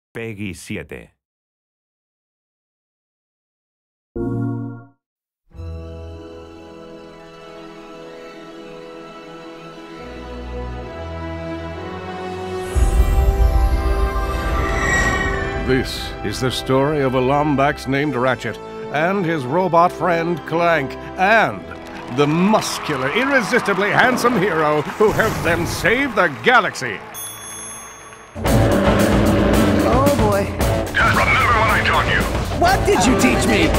Peggy 7. This is the story of a Lombax named Ratchet and his robot friend Clank and the muscular, irresistibly handsome hero who helped them save the galaxy. Oh boy. Remember what I taught you. What did you teach me?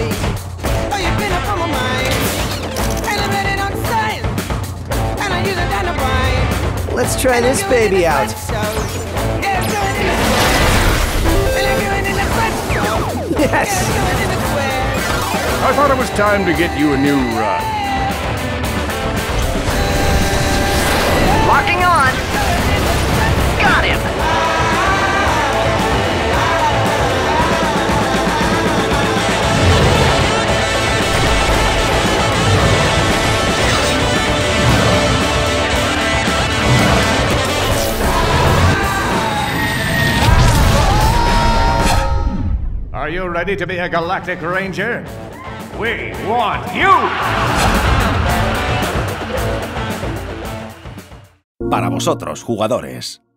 Let's try this baby out. Yes! I thought it was time to get you a new run. Locking on. Got him. Are you ready to be a Galactic Ranger? We want you! Para vosotros, jugadores.